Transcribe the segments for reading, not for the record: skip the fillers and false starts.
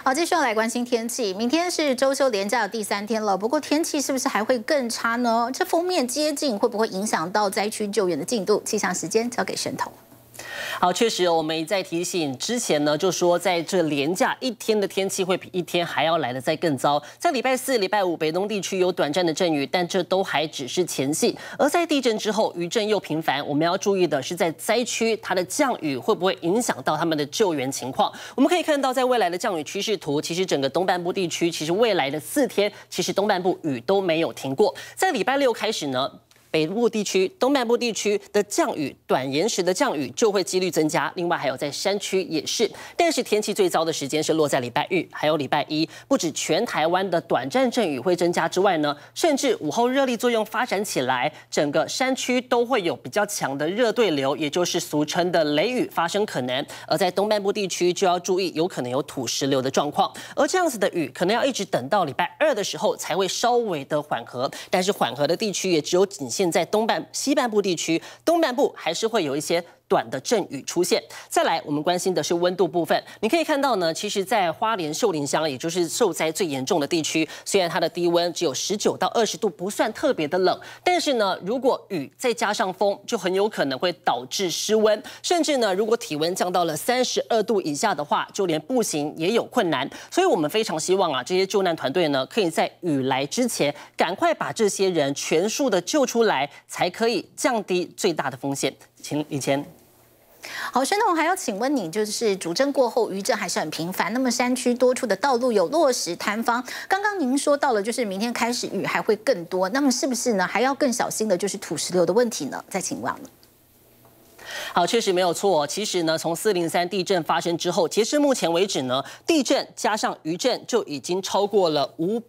好，继续要来关心天气。明天是周休连假的第3天了，不过天气是不是还会更差呢？这锋面接近会不会影响到灾区救援的进度？气象时间交给申彤。 好，确实，我们一再提醒，之前呢就说，在这连假1天的天气会比1天还要来得再更糟。在礼拜4、礼拜5，北东地区有短暂的阵雨，但这都还只是前戏。而在地震之后，余震又频繁，我们要注意的是，在灾区它的降雨会不会影响到他们的救援情况？我们可以看到，在未来的降雨趋势图，其实整个东半部地区，其实未来的4天，其实东半部雨都没有停过。在礼拜6开始呢。 北部地区、东半部地区的降雨，短延时的降雨就会几率增加。另外还有在山区也是，但是天气最糟的时间是落在礼拜日，还有礼拜1。不止全台湾的短暂阵雨会增加之外呢，甚至午后热力作用发展起来，整个山区都会有比较强的热对流，也就是俗称的雷雨发生可能。而在东半部地区就要注意，有可能有土石流的状况。而这样子的雨，可能要一直等到礼拜2的时候才会稍微的缓和。但是缓和的地区也只有仅限 在西半部地区，东半部还是会有一些 短的阵雨出现。再来，我们关心的是温度部分。你可以看到呢，其实，在花莲秀林乡，也就是受灾最严重的地区，虽然它的低温只有19到20度，不算特别的冷，但是呢，如果雨再加上风，就很有可能会导致失温，甚至呢，如果体温降到了32度以下的话，就连步行也有困难。所以我们非常希望啊，这些救难团队呢，可以在雨来之前，赶快把这些人全数的救出来，才可以降低最大的风险。请以前。 好，申彤还要请问你，就是主震过后余震还是很频繁，那么山区多处的道路有落石坍方。刚刚您说到了，就是明天开始雨还会更多，那么是不是呢？还要更小心的就是土石流的问题呢？再请问了。 好，确实没有错。其实呢，从403地震发生之后，截至目前为止呢，地震加上余震就已经超过了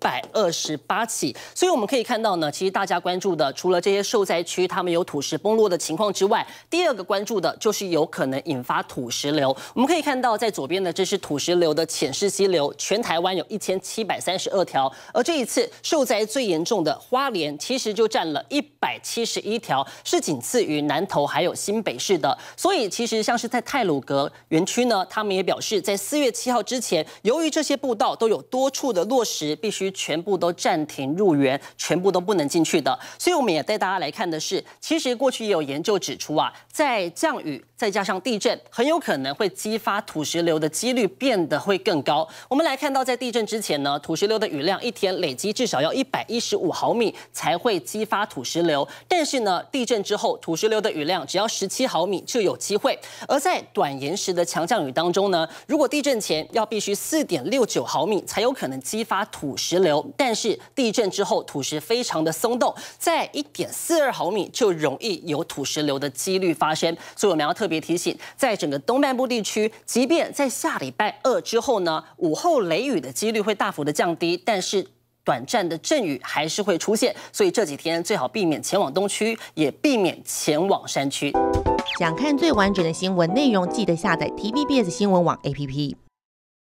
528起。所以我们可以看到呢，其实大家关注的除了这些受灾区他们有土石崩落的情况之外，第二个关注的就是有可能引发土石流。我们可以看到，在左边的这是土石流的浅势溪流，全台湾有1732条，而这一次受灾最严重的花莲，其实就占了171条，是仅次于南投还有新北市的。 所以，其实像是在太鲁阁园区呢，他们也表示，在4月7号之前，由于这些步道都有多处的落石，必须全部都暂停入园，全部都不能进去的。所以，我们也带大家来看的是，其实过去也有研究指出啊，在降雨再加上地震，很有可能会激发土石流的几率变得会更高。我们来看到，在地震之前呢，土石流的雨量1天累积至少要115毫米才会激发土石流，但是呢，地震之后，土石流的雨量只要17毫米。 就有机会。而在短延时的强降雨当中呢，如果地震前要必须4.69毫米才有可能激发土石流，但是地震之后土石非常的松动，在1.42毫米就容易有土石流的几率发生。所以我们要特别提醒，在整个东半部地区，即便在下礼拜2之后呢，午后雷雨的几率会大幅的降低，但是 短暂的阵雨还是会出现，所以这几天最好避免前往东区，也避免前往山区。 想看最完整的新闻内容，记得下载 TVBS 新闻网 APP。